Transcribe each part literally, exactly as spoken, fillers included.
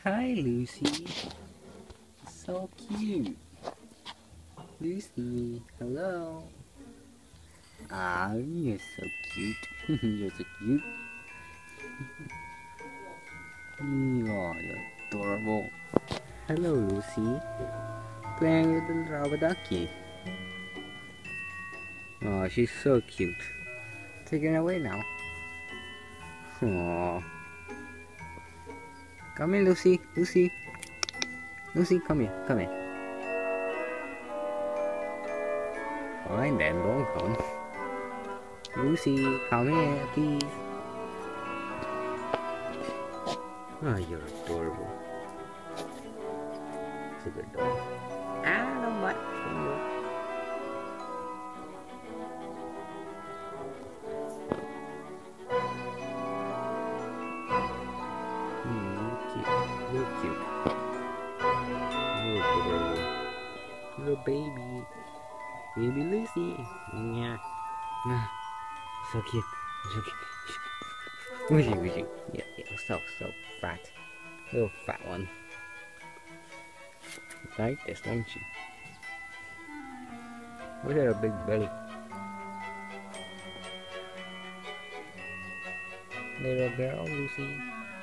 Hi, Lucy. So cute. Lucy, hello. Ah, you're so cute. You're so cute. Oh, you're adorable. Hello, Lucy. Playing with the rubber ducky. Oh, she's so cute. Taking her away now. Oh. Come here, Lucy. Lucy. Lucy, come here. Come here. Fine then, go on, come. Lucy, come here, please. Oh, you're adorable. It's a good dog. Ah, no butt. Hmm, cute. You're cute. You're adorable. Little baby. Baby Lucy. Yeah. Ah, so cute. So cute. Wishy, wishy. Yeah, yeah, so, so fat. Little fat one. Like this, don't you? Look at her big belly. Little girl, Lucy.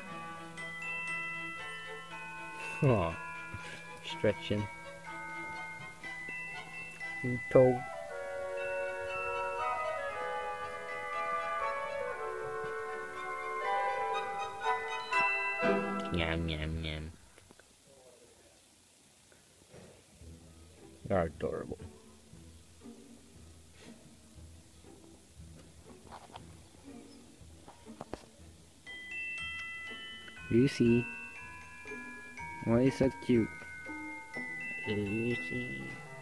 Oh, stretching. You toe. Yum, yum, yum. You're adorable. Lucy. Why are you so cute? Lucy.